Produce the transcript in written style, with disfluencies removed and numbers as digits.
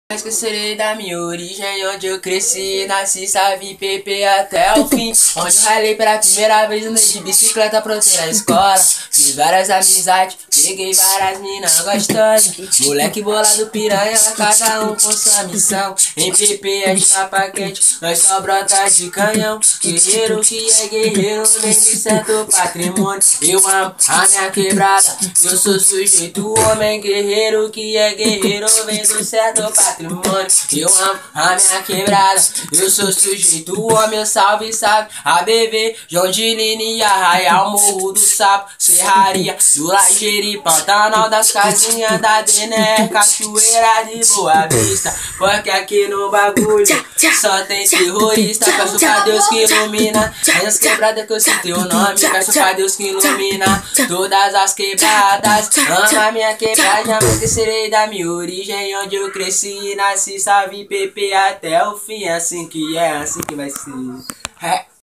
Esquecerei da minha origem, onde eu cresci, nasci, salve PP até o fim. Onde eu ralei pela primeira vez, andei de bicicleta pronto na escola. Fiz várias amizades, peguei várias minas gostosas. Moleque bolado piranha, cada um com sua missão. Em PP é de capa quente, nós só brota de canhão. Guerreiro que é guerreiro, vem de certo patrimônio. Eu amo a minha quebrada, eu sou sujeito homem. Guerreiro que é guerreiro, vem do certo patrimônio. Eu amo a minha quebrada, eu sou sujeito homem. Salve, salve, ABV, João de Linha, Arraial, Morro do Sapo, Serraria, do Lajeiri, Pantanal das Casinhas da Dené, Cachoeira de Boa Vista. Porque aqui no bagulho só tem terrorista. Peço pra Deus que ilumina as quebradas que eu citei o nome. Peço pra Deus que ilumina todas as quebradas. Ama minha quebrada, jamais esquecerei da minha origem, onde eu cresci, nasci, salve PP até o fim. Assim que é, assim que vai ser.